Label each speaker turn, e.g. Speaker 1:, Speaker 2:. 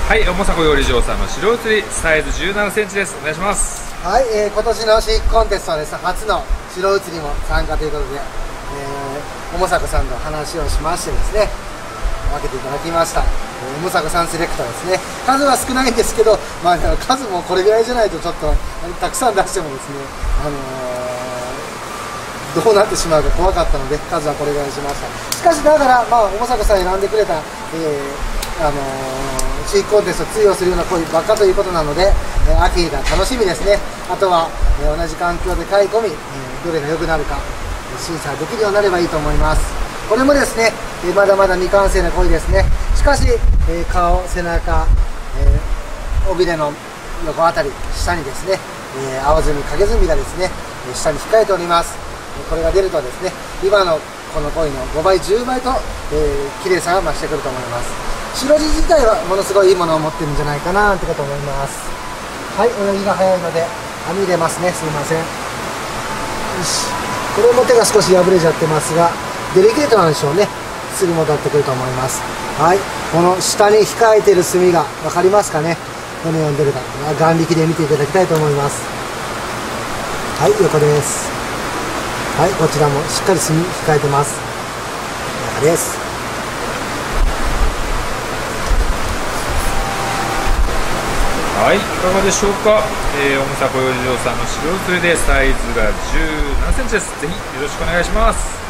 Speaker 1: はい、重さこより嬢さんの白写りサイズ17センチです。お願いします。
Speaker 2: はい、今年の飼育コンテストはですね、初の白写りも参加ということで、重迫さんと話をしましてですね、分けていただきました。重迫さんセレクトですね。数は少ないんですけど、数もこれぐらいじゃないとちょっとたくさん出してもですね、どうなってしまうか怖かったので数はこれぐらいにしました。しかしながら、重迫さん選んでくれた、飼育コンテスト通用するような声ばっかということなので、秋が楽しみですね。あとは、同じ環境で飼い込み、どれが良くなるか審査できるようになればいいと思います。これもですね、まだまだ未完成な鯉ですね。しかし、顔、背中、尾びれの横あたり、下にですね、青ずみ、影ずみがですね、下に控えております。これが出るとですね、今のこの鯉の5倍、10倍と、綺麗さが増してくると思います。白地自体はものすごいいいものを持ってるんじゃないかなってこと思います。はい、泳ぎが早いので網入れますね。すいません。よし、これも手が少し破れちゃってますがデリケートなんでしょうね。すぐ戻ってくると思います。はい、この下に控えてる墨が分かりますかね。どのように出るか眼力で見ていただきたいと思います。はい、横です。はい、こちらもしっかり墨控えてます。中です。
Speaker 1: はい、いかがでしょうか。重さこより嬢さんの白写りでサイズが17センチです。ぜひよろしくお願いします。